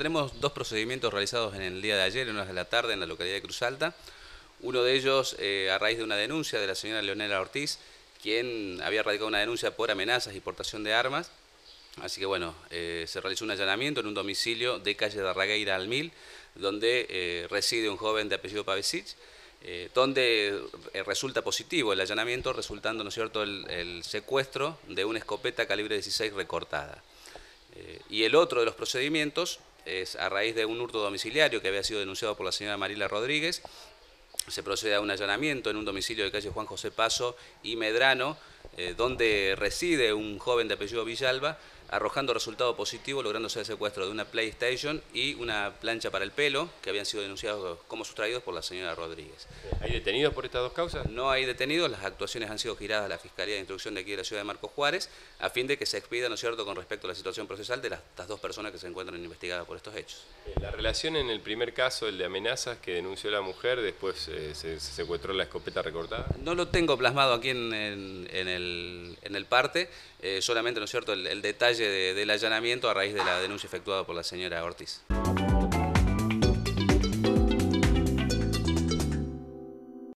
tenemos dos procedimientos realizados en el día de ayer, en horas de la tarde, en la localidad de Cruz Alta. Uno de ellos a raíz de una denuncia de la señora Leonela Ortiz, quien había radicado una denuncia por amenazas y portación de armas. Así que bueno, se realizó un allanamiento en un domicilio de calle de Arragueira al 1000, donde reside un joven de apellido Pavesic, donde resulta positivo el allanamiento, resultando, ¿no es cierto?, el secuestro de una escopeta calibre 16 recortada. Y el otro de los procedimientos es a raíz de un hurto domiciliario que había sido denunciado por la señora Marila Rodríguez. Se procede a un allanamiento en un domicilio de calle Juan José Paso y Medrano, donde reside un joven de apellido Villalba, arrojando resultado positivo, lográndose el secuestro de una PlayStation y una plancha para el pelo, que habían sido denunciados como sustraídos por la señora Rodríguez. ¿Hay detenidos por estas dos causas? No hay detenidos, las actuaciones han sido giradas a la Fiscalía de Instrucción de aquí de la ciudad de Marcos Juárez, a fin de que se expida, ¿no es cierto?, con respecto a la situación procesal de estas dos personas que se encuentran investigadas por estos hechos. La relación en el primer caso, el de amenazas que denunció la mujer, después se secuestró la escopeta recortada. No lo tengo plasmado aquí en el parte, solamente, ¿no es cierto?, el detalle del allanamiento a raíz de la denuncia efectuada por la señora Ortiz.